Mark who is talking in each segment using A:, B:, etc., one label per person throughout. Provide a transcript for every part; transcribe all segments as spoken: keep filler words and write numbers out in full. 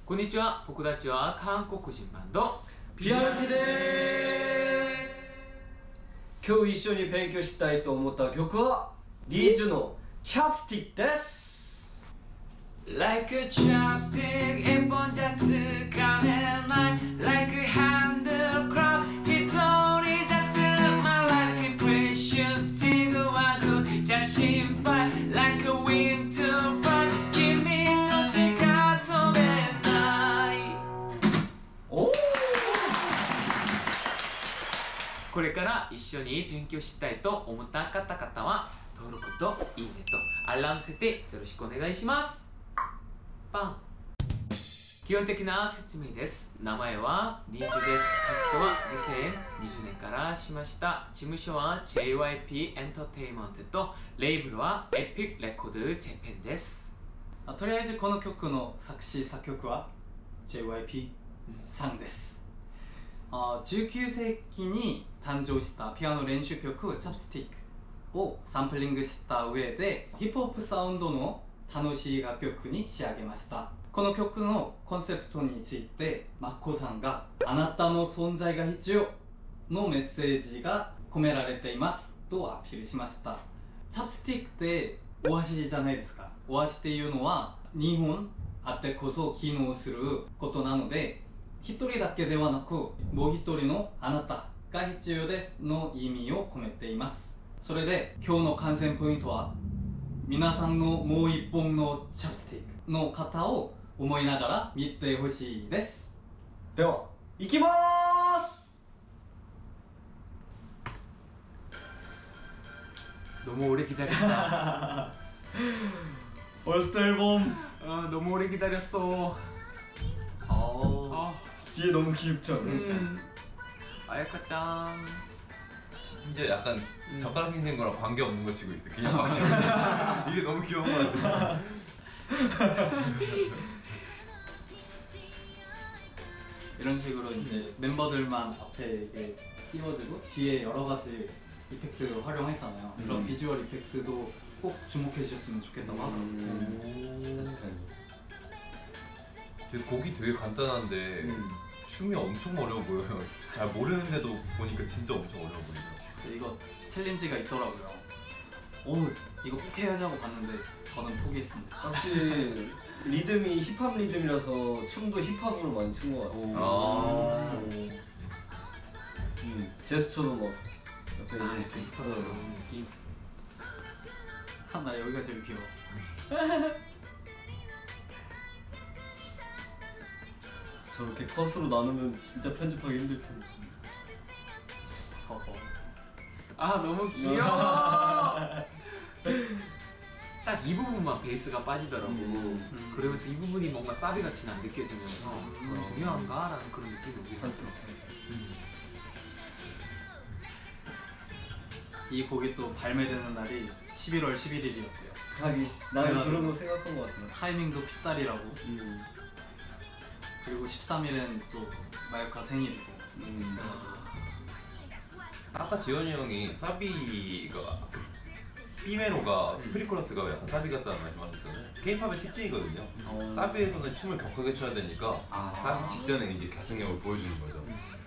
A: こんにちは、僕たちは韓国人バンド
B: ピアノティです。今日一緒に勉強したいと思った曲はリーズのチャプスティックです。
A: Like a chopstick 一本じゃつかめない Like a handlecraft 一人じゃつまらない Like a precious ちぐわぐじゃ心配 Like a winter flight 君としか飛べない。
B: おー、
A: これから一緒に勉強したいと思った方々は登録といいねとアラーム設定よろしくお願いします。パン。基本的な説明です。名前はリージュです。活動はにせんにじゅうねんからしました。事務所は ジェイワイピー エンターテインメントとレーベルは エピック レコードジャパンです。
C: あ、とりあえずこの曲の作詞作曲は ジェイワイピー さんです。あ、じゅうきゅうせいきに誕生したピアノ練習曲チャプスティックをサンプリングした上でヒップホップサウンドの楽しい楽曲に仕上げました。この曲のコンセプトについてマッコさんがあなたの存在が必要のメッセージが込められていますとアピールしました。チャプスティックってお箸じゃないですか。お箸っていうのはにほんあってこそ機能することなので、一人だけではなくもう一人のあなたが必要ですの意味を込めています。それで今日の観戦ポイントは皆さんのもう一本のチャプスティックの型を思いながら見てほしいです。
B: では行きまーす。
A: どうも오래 기다렸다.
B: 퍼스트 앨범.
A: 아, 너무 오래 기다렸어.
B: 아,
A: 아,
B: 뒤에 너무 귀엽지 않아?
A: 음. 아야카짱.
D: 이제 약간
A: 음.
D: 젓가락 있는 거랑 관계없는 거 치고 있어. 그냥 마시고 이게 너무 귀여운 거 같아.
C: 이런 식으로 이제 멤버들만 앞에 이게 띄워주고 뒤에 여러 가지 이펙트 활용했잖아요.
B: 음.
C: 그런 비주얼 이펙트도 꼭 주목해 주셨으면 좋겠다고 하더라고요.
D: 되게 곡이 되게 간단한데
B: 음.
D: 춤이 엄청 어려워 보여요. 잘 모르는데도 보니까 진짜 엄청 어려워 보이더라고요.
C: 이거 챌린지가 있더라고요. 오, 이거 꼭 해야지 하고 봤는데 저는 포기했습니다.
B: 확실히 리듬이 힙합 리듬이라서 춤도 힙합으로 많이 춘 것 같아요.
D: 아.
B: 음, 제스처도 막 옆에
A: 아,
B: 이렇게
A: 힙합스러운 느낌.
C: 아, 나 여기가 제일 귀여워.
B: 저렇게 컷으로 나누면 진짜 편집하기 힘들 텐데.
C: 어허.
A: 아, 너무 귀여워. 딱 이 부분만 베이스가 빠지더라고.
B: 음.
A: 음, 그러면서 이 부분이 뭔가 사비같이 안 느껴지면서
C: 음.
A: 더 중요한가? 라는 그런 느낌이 오게 되더라고.
C: 이 곡이 또 발매되는 날이 십일월 십일일이었대요.
B: 하긴 나는
C: 그래가지고
B: 그런 거 생각한 것 같아.
C: 타이밍도 핏달이라고.
B: 음.
C: 그리고 십삼 일은 또 마요카 생일이고.
B: 음.
C: 그래가지고
D: 아까 지현이 형이 사비가 그 B메로가 프리코러스가 약간 사비 같다는 말씀하셨잖아요. K-팝의 특징이거든요.
B: 어.
D: 사비에서는 춤을 격하게 춰야 되니까
A: 아.
D: 사비 직전에 이제 결정력을 보여주는 거죠.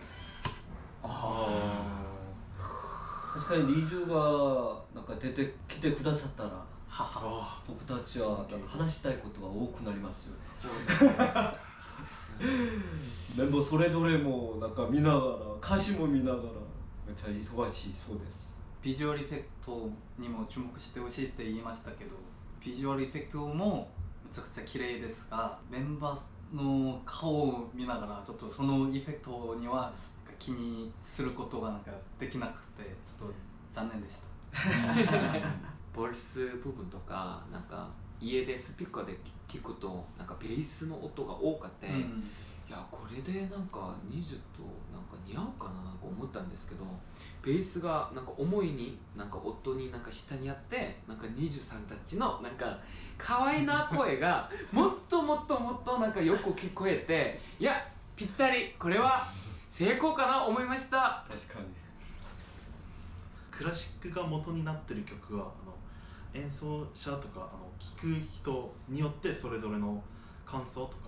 B: 아. 確かにリージュがなんか出てきてくださったら僕たちはなんか話したいことが多くなりますよね。
A: そうですよね。
B: メンバーそれぞれもなんか見ながら歌詞も見ながらめっちゃ忙しいそうです。
C: ビジュアルエフェクトにも注目してほしいって言いましたけど、ビジュアルエフェクトもめちゃくちゃ綺麗ですが、メンバーの顔を見ながらちょっとそのエフェクトには気にすることがなんかできなくてちょっと残念でした。
A: ボルス部分とかなんか家でスピーカーで聞くとなんかベースの音が多かった、うん、いやこれでなんかニジュとなんか似合うかななんか思ったんですけど、ベースがなんか重いになんか音になんか下にあってなんかニジュさんたちのなんか可愛いな声がもっともっともっとなんかよく聞こえて、いやぴったりこれは成功かな思いました。
B: 確かに
E: クラシックが元になってる曲はあの演奏者とかあの聴く人によってそれぞれの感想とかあの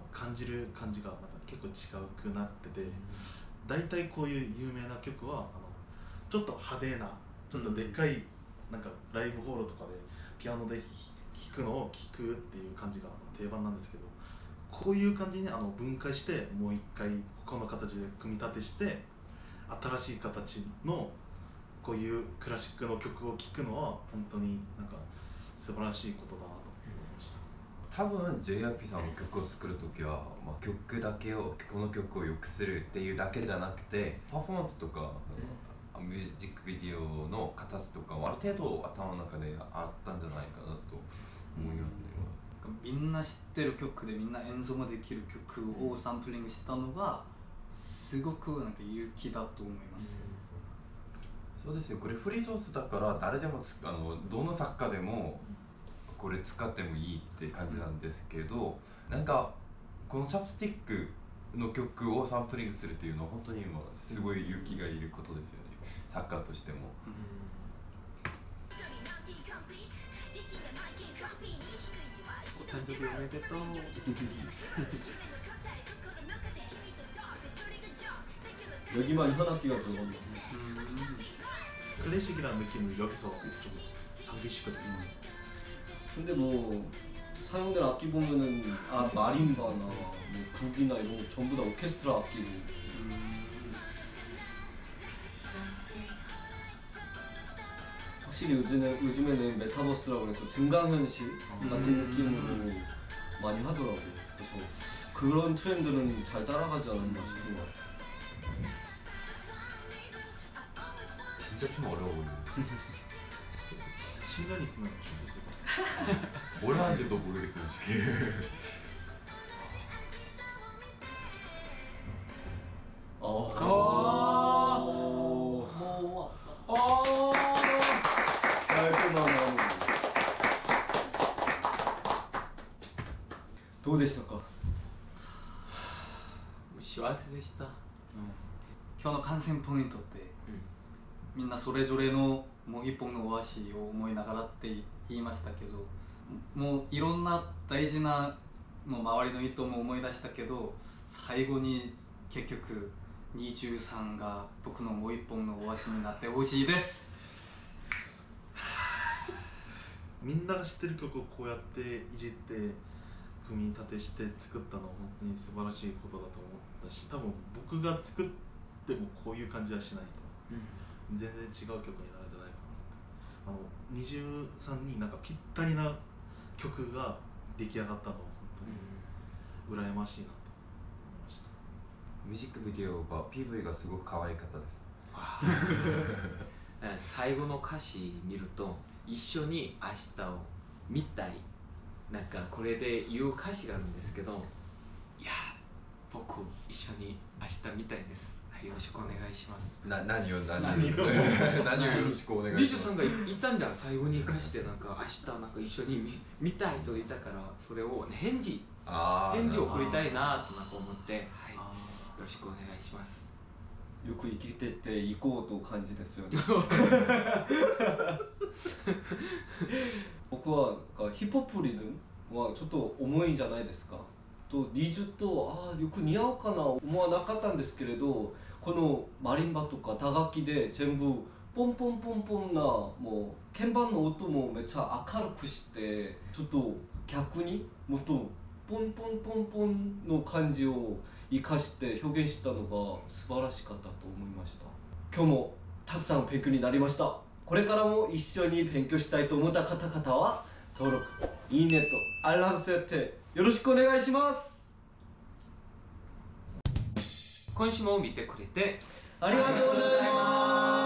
E: 感じる感じがなんか結構違うくなってて、大体こういう有名な曲はあのちょっと派手なちょっとでっかいなんかライブホールとかでピアノで弾くのを聴くっていう感じが定番なんですけど、こういう感じにあの分解してもう一回他の形で組み立てして新しい形のこういうクラシックの曲を聴くのは本当になんか素晴らしいことだなと思いました。
F: 多分 ジェイアイピー さんの曲を作るときは、まあ、曲だけをこの曲を良くするっていうだけじゃなくてパフォーマンスとか、うん、ミュージックビデオの形とかはある程度頭の中であったんじゃないかなと思いますね、
C: うん、みんな知ってる曲でみんな演奏もできる曲をサンプリングしたのがすごくなんか勇気だと思います、
F: うん、そうですよ。これフリーソースだから誰でもあのどの作家でもこれ使ってもいいって感じなんですけど、なんかこのチャップスティックの曲をサンプリングするっていうのは本当に今すごい勇気がいることですよね、作家としても、うん、
A: お誕生日おめでとう
B: 여기만 현악기가 들어가는
E: 클래식이라는 느낌을 여기서 좀 상기시거든요.
B: 근데 뭐 사용된 악기 보면은 아 마림바나 뭐 북이나 이런 거 전부 다 오케스트라 악기고. 음. 확실히 요즘에, 요즘에는 메타버스라고 해서 증강현실 같은 음. 느낌으로 많이 하더라고요. 그래서 그런 트렌드는 잘 따라가지 않았나 싶은 것 같아요.
F: 진짜 좀 어려워 보이네.
E: 십 년 있으면 춤을 수가.
F: 뭘 하는지도 모르겠어요 지금.
B: 어.
A: 오. 오.
B: 깔끔하네. どうでしたか？
A: 幸せでした。
C: 今日の観戦ポイントって、うん、みんなそれぞれのもう一本のお足を思いながらって言いましたけど、もういろんな大事なもう周りの人も思い出したけど、最後に結局にじゅうさんが僕のもう一本のお足になってほしいです。
E: みんなが知ってる曲をこうやっていじって組み立てして作ったのは本当に素晴らしいことだと思ったし、多分僕が作ってもこういう感じはしないと、うん、全然違う曲になるんじゃないかな。あのにじゅうさんになんかぴったりな曲が出来上がったのは本当に羨ましいなと思いました。
F: ミュージックビデオが ピーブイ がすごく可愛かった
A: です。最後の歌詞見ると一緒に明日を見たい、なんかこれで言う歌詞があるんですけど、いや僕一緒に明日見たいです。はい、よろしくお願いします。
F: な何を何を何をよろしくお願いします。
A: リージュさんが言ったんじゃん、最後に歌詞でなんか明日なんか一緒に 見, 見たいと言ったから、それを、ね、返事返事を送りたいなとなんか思って、はい、よろしくお願いします。
B: よく生きてて行こうと感じですよね。僕はヒップホップリズムはちょっと重いじゃないですか。とリージュとあよく似合うかな思わなかったんですけれど、このマリンバとか打楽器で全部ポンポンポンポンなもう鍵盤の音もめっちゃ明るくして、ちょっと逆にもっとポンポンポンポンの感じを生かして表現したのが素晴らしかったと思いました。今日もたくさん勉強になりました。これからも一緒に勉強したいと思った方々は登録、いいねとアラーム設定よろしくお願いします。
A: 今週も見てくれて
B: ありがとうございます。